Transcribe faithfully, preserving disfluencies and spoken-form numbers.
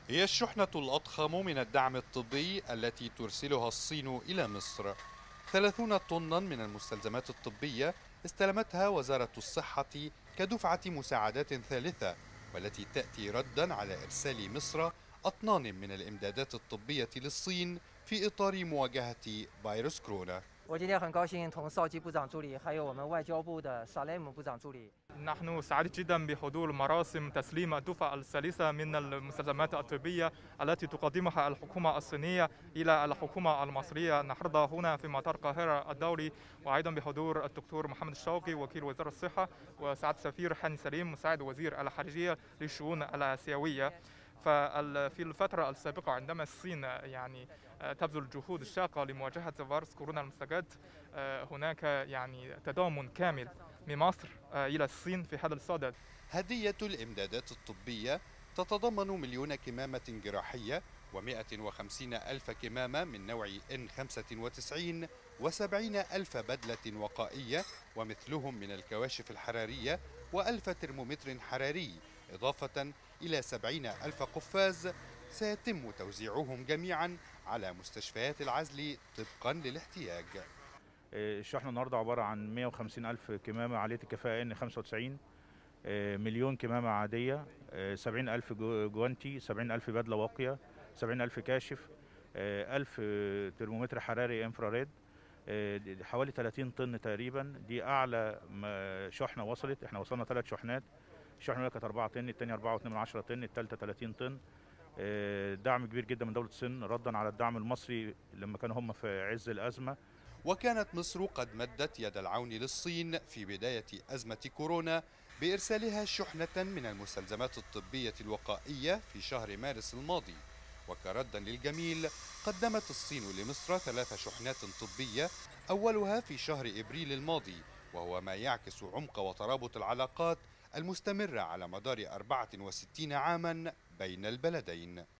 هي الشحنة الأضخم من الدعم الطبي التي ترسلها الصين إلى مصر. ثلاثين طنا من المستلزمات الطبية استلمتها وزارة الصحة كدفعة مساعدات ثالثة، والتي تأتي ردا على إرسال مصر أطنان من الإمدادات الطبية للصين في إطار مواجهة فيروس كورونا. 我今天很高兴同邵基部长助理，还有我们外交部的萨雷姆部长助理。 نحن سعيد جدا بحضور مراسم تسليم الدفعة الثالثة من المستلزمات الطبية التي تقدمها الحكومة الصينية إلى الحكومة المصرية النهارده هنا في مطار القاهرة الدولي، وأيضا بحضور الدكتور محمد الشوقي وكيل وزارة الصحة، وسعادة السفير حاني سليم مساعد وزير الخارجية للشؤون الآسيوية. ففي الفترة السابقة عندما الصين يعني تبذل جهود الشاقة لمواجهة فيروس كورونا المستجد، هناك يعني تضامن كامل من مصر إلى الصين في هذا الصدد. هدية الإمدادات الطبية تتضمن مليون كمامة جراحية ومئة وخمسين ألف كمامة من نوع إن خمسة وتسعين وسبعين ألف بدلة وقائية ومثلهم من الكواشف الحرارية وألف ترمومتر حراري، إضافة إلى سبعين ألف قفاز سيتم توزيعهم جميعا على مستشفيات العزل طبقا للاحتياج. الشحنة النهارده عبارة عن مئة وخمسين ألف كمامة عالية الكفاءة إن خمسة وتسعين، مليون كمامة عادية، سبعين ألف جوانتي، سبعين ألف بدلة واقية، سبعين ألف كاشف، ألف ترمومتر حراري انفراريد، حوالي ثلاثين طن تقريبا. دي أعلى شحنة وصلت. احنا وصلنا ثلاث شحنات. الشحنة الأولى كانت أربعة طن، الثانية أربعة فاصلة اثنين طن، الثالثة ثلاثين طن. دعم كبير جدا من دولة الصين ردا على الدعم المصري لما كانوا هم في عز الأزمة. وكانت مصر قد مدت يد العون للصين في بداية أزمة كورونا بإرسالها شحنة من المستلزمات الطبية الوقائية في شهر مارس الماضي. وكردا للجميل قدمت الصين لمصر ثلاث شحنات طبية، أولها في شهر إبريل الماضي، وهو ما يعكس عمق وترابط العلاقات المستمرة على مدار أربعة وستين عاما بين البلدين.